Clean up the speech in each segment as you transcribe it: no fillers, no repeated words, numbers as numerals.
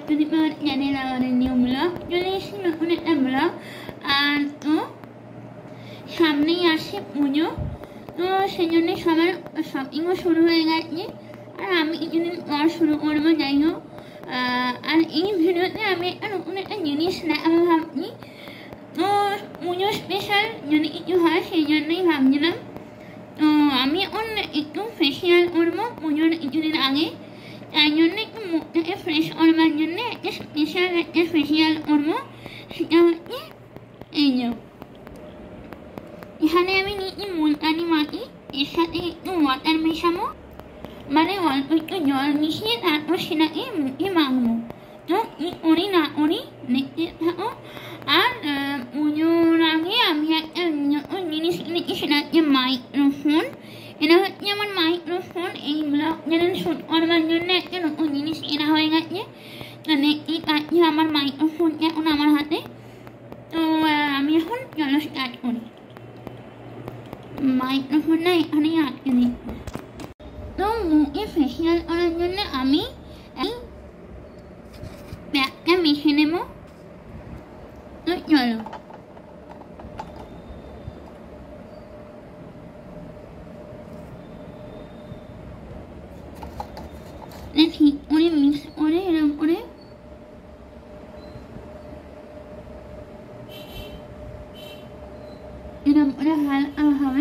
যদি জানেন আমাদের নিউ ব্লগ চলে এসেছি নতুন একটা ব্লগ। আর তো সামনেই আসে পুজো, তো সেই জন্যে সবার শপিংও শুরু হয়ে গেছে। আর আমি কিছুদিন পর শুরু করবো, যাই হোক। আর এই ভিডিওতে আমি একটা নতুন একটা জিনিস দেখাবো ভাবছি। তো পুজো স্পেশাল যদি কিছু হয় সেই জন্যই ভাবছিলাম। তো আমি এখন একটু ফেসিয়াল করবো পুজোর কিছুদিন আগে, তাই জন্য একটু মুখটাকে ফ্রেশ করবার জন্য একটা স্পেশাল একটা ফেসিয়াল করবো। সেটা হচ্ছে এই যে এখানে আমি নিচ্ছি মুলতানি মাটি, এর সাথে একটু ওয়াটার মেশাবো, মানে অল্প একটু জল মিশিয়ে তারপর সেটাকে মুখে মাখবো। তো কি করি না করি দেখতে থাকো। আর পুজোর আগে আমি একটা জিনিস কিনেছি, সেটা হচ্ছে মাইক্রোফোন। এটা হচ্ছে আমার মাইক্রোফোন। এই ব্লগ চ্যানেল শুট করবার জন্য একটা নতুন জিনিস কেনা হয়ে গেছে। দেখতেই পাচ্ছি আমার মাইক্রোফোন এখন আমার হাতে। তো আমি এখন চলো স্টার্ট করি। মাইক্রোফোনটা এখানেই আটকে দিই। তো মুখে ফেসিয়াল করার জন্য আমি প্যাকটা মেখে নেব। তো চলো ঠিক করে মিক্স করে এরকম করে হালকা হবে।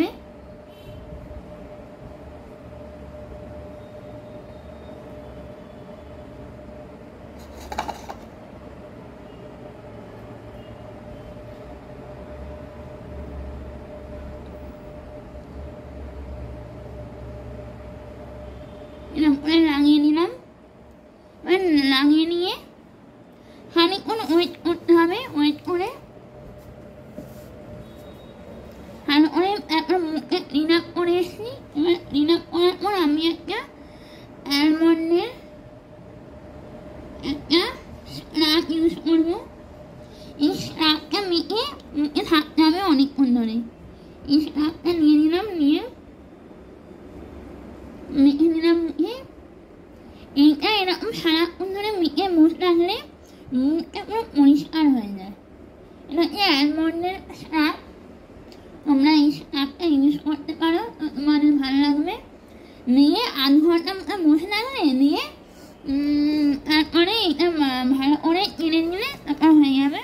এরকম করে লাগিয়ে নিলাম। লাগিয়ে নিয়ে খানিকক্ষণ ওয়েট করতে হবে। ওয়েট করে তারপর মুখে ক্লিন আপ করে এসেছি। এবার ক্লিন আপ করার পর আমি একটা অ্যালমন্ডের একটা স্ক্রাব ইউজ করবো। এই স্ক্রাবটা মুখে থাকতে হবে অনেকক্ষণ ধরে। এই স্ক্রাবটা নিয়ে নিলাম, নিয়ে মেখে নিলাম মুখে। এইটা এরকম সারাক্ষণ ধরে মেখে মুখ রাখলে মুখটা পুরো পরিষ্কার হয়ে যায়। এটা হচ্ছে অ্যালমন্ডের স্ক্রাব। তোমরা এই স্ক্রাবটা ইউজ করতে পারো, তোমাদের ভালো লাগবে। নিয়ে আধ ঘন্টা মতো বসে থাকলে, নিয়ে তারপরে এটা ভালো করে কিনে নিলে তারপর হয়ে যাবে।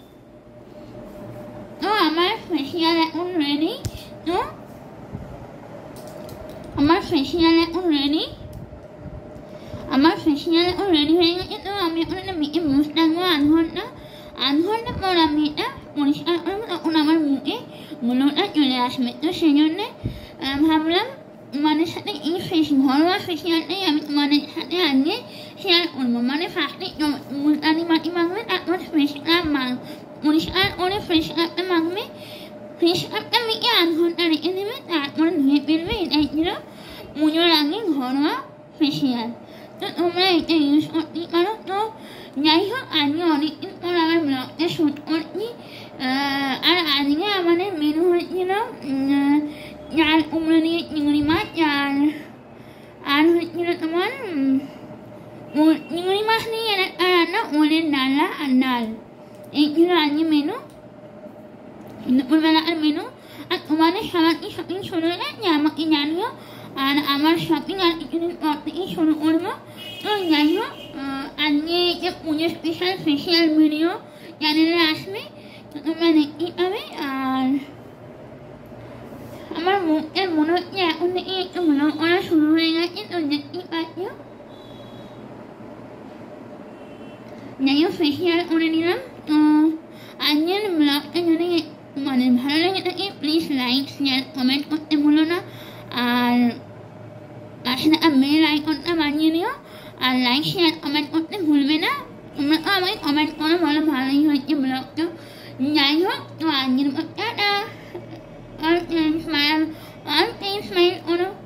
তো আমার ফেসিয়াল এখন রেডি। তো আমার ফেসিয়াল এখন রেডি হয়ে গেছে। তো আমি এখন এটা মেখে বসে থাকবো আধ ঘন্টা পর আমি এটা পরিষ্কার করবো, তখন আমার মুখে গুলোটা চলে আসবে। তো সেই জন্যে ভাবলাম তোমাদের সাথে এই ঘরোয়া ফেসিয়ালটাই আমি তোমাদের সাথে আজকে শেয়ার করবো। মানে ফার্স্টে মুলতানি মাটি মাখবে, তারপর পরিষ্কার করে ফ্রেশ ক্রাবটা মাখবে। ফ্রেশ ক্রাবটা মেখে আধ ঘন্টা রেখে দেবে, তারপরে ধুয়ে ফেলবে। এটাই ছিল পুজোর আগে ঘরোয়া ফেসিয়াল। তো তোমরা এটা ইউজ করতেই পারো। তো যাই হোক, আজকে অনেকদিন পর আমার ব্লগটা শ্যুট করছি। আর আজকে আমাদের মেনু হয়েছিল চাল কুমড়ো দিয়ে চিংড়ি মাছ, আর হয়েছিল তোমার চিংড়ি মাছ নিয়ে রান্না, ওলের ডালা আর ডাল। এই ছিল আজকে মেনু, দুপুরবেলার মেনু। আর তোমাদের সবার কি শপিং শুরু হয়ে গেছে আমাকে জানিও। আর আমার শপিং আর কিছুদিন পর থেকেই শুরু করবো। তো যাই হোক, আজকে যে পুজো স্পেশাল ফেসিয়াল ভিডিও চ্যানেলে আসবে, তো তোমরা দেখতেই পাবে। আর আমার মুখের মনে হচ্ছে এখন থেকে একটু গ্লো করা শুরু হয়ে গেছে। তো দেখতেই পাচ্ছ, যাই হোক ফেসিয়াল করে নিলাম। তো আজকের ব্লগটা যদি তোমাদের ভালো লাগে থাকে প্লিজ লাইক শেয়ার কমেন্ট করতে ভুলো না। আর পাশে থাকা বেল আইকনটা বাজিয়ে নিও। আর লাইক শেয়ার কমেন্ট করতে ভুলবে না। তোমরা তো আমাকে কমেন্ট করো, বলো ভালোই হয়েছে ব্লগটা। যাই হোক, তো আজকের ব্লগটা স্মাইল করো।